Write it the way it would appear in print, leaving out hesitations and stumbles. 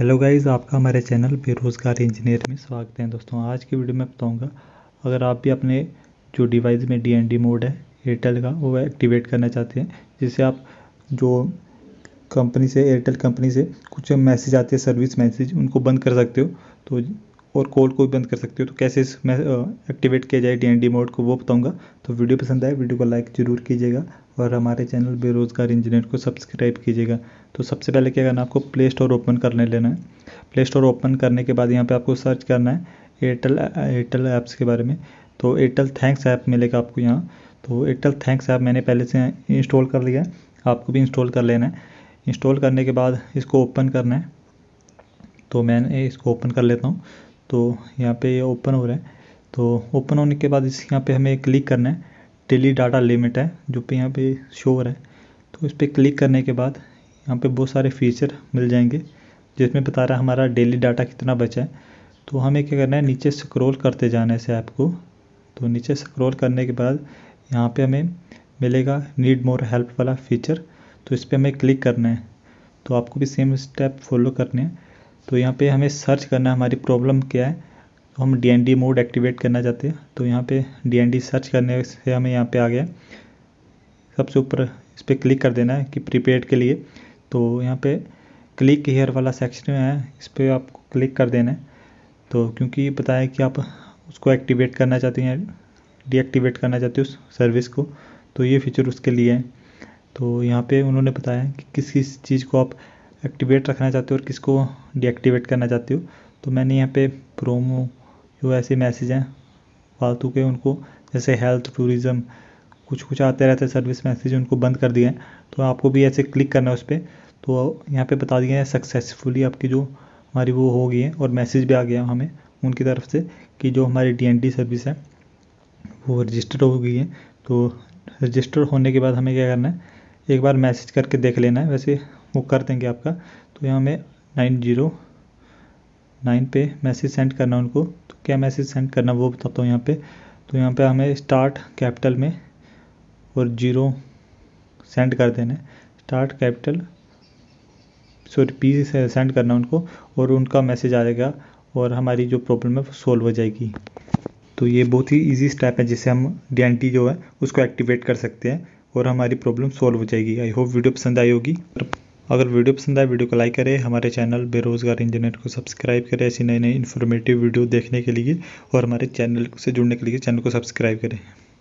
Hello guys, आपका हमारे channel बेरोज़गार इंजीनियर में स्वागत है। दोस्तों, आज की वीडियो में बताऊंगा, अगर आप भी अपने जो डिवाइस में डीएनडी मोड है एयरटेल का वो एक्टिवेट करना चाहते हैं, जिससे आप जो कंपनी से एयरटेल कंपनी से कुछ मैसेज आते हैं सर्विस मैसेज, उनको बंद कर सकते हो तो और कॉल को भी बंद कर सकते हो। तो कैसे इसमें एक्टिवेट किया जाए डीएनडी मोड को वो बताऊंगा। तो वीडियो पसंद आए वीडियो को लाइक ज़रूर कीजिएगा और हमारे चैनल बेरोज़गार इंजीनियर को सब्सक्राइब कीजिएगा। तो सबसे पहले क्या करना है, आपको प्ले स्टोर ओपन करने लेना है। प्ले स्टोर ओपन करने के बाद यहाँ पे आपको सर्च करना है एयरटेल ऐप्स के बारे में। तो एयरटेल थैंक्स ऐप मिलेगा आपको यहाँ। तो एयरटेल थैंक्स ऐप मैंने पहले से इंस्टॉल कर लिया है, आपको भी इंस्टॉल कर लेना है। इंस्टॉल करने के बाद इसको ओपन करना है। तो मैंने इसको ओपन कर लेता हूँ। तो यहाँ पे ये ओपन हो रहा है। तो ओपन होने के बाद यहाँ पे हमें क्लिक करना है। डेली डाटा लिमिट है जो पे यहाँ पे शो हो रहा है। तो इस पर क्लिक करने के बाद यहाँ पे बहुत सारे फीचर मिल जाएंगे जिसमें बता रहा है हमारा डेली डाटा कितना बचा है। तो हमें क्या करना है, नीचे स्क्रॉल करते जाना है इस ऐप को। तो नीचे स्क्रॉल करने के बाद यहाँ पे हमें मिलेगा नीड मोर हेल्प वाला फीचर। तो इस पर हमें क्लिक करना है। तो आपको भी सेम स्टेप फॉलो करने हैं। तो यहाँ पे हमें सर्च करना है हमारी प्रॉब्लम क्या है। तो हम डीएनडी मोड एक्टिवेट करना चाहते हैं। तो यहाँ पे डीएनडी सर्च करने से हमें यहाँ पे आ गया, सबसे ऊपर इस पर क्लिक कर देना है कि प्रीपेड के लिए। तो यहाँ पे क्लिक हियर वाला सेक्शन है, इस पर आपको क्लिक कर देना है। तो क्योंकि पता है कि आप उसको एक्टिवेट करना चाहते हैं, डीएक्टिवेट करना चाहते हो उस सर्विस को, तो ये फीचर उसके लिए है। तो यहाँ पे उन्होंने बताया कि किस किस चीज़ को आप एक्टिवेट रखना चाहते हो और किसको डीएक्टिवेट करना चाहते हो। तो मैंने यहाँ पे प्रोमो जो ऐसे मैसेज हैं फालतू के, उनको जैसे हेल्थ टूरिज़्म कुछ आते रहते हैं सर्विस मैसेज, उनको बंद कर दिए हैं। तो आपको भी ऐसे क्लिक करना है उस पर। तो यहाँ पे बता दिया है सक्सेसफुली आपकी जो हमारी वो हो गई है, और मैसेज भी आ गया हमें उनकी तरफ से कि जो हमारी डीएनडी सर्विस है वो रजिस्टर हो गई है। तो रजिस्टर होने के बाद हमें क्या करना है, एक बार मैसेज करके देख लेना है, वैसे वो कर देंगे आपका। तो यहाँ हमें 909 पे मैसेज सेंड करना है उनको। तो क्या मैसेज सेंड करना वो बताता हूँ यहाँ पे। तो यहाँ पे हमें स्टार्ट कैपिटल में और 0 सेंड कर देना है। स्टार्ट कैपिटल पी से सेंड करना उनको, और उनका मैसेज आ जाएगा और हमारी जो प्रॉब्लम है वो सॉल्व हो जाएगी। तो ये बहुत ही इजी स्टेप है जिससे हम डीएनडी जो है उसको एक्टिवेट कर सकते हैं और हमारी प्रॉब्लम सॉल्व हो जाएगी। आई होप वीडियो पसंद आई होगी। अगर वीडियो पसंद आए वीडियो को लाइक करें, हमारे चैनल बेरोज़गार इंजीनियर को सब्सक्राइब करें ऐसी नई नई इन्फॉर्मेटिव वीडियो देखने के लिए, और हमारे चैनल से जुड़ने के लिए चैनल को सब्सक्राइब करें।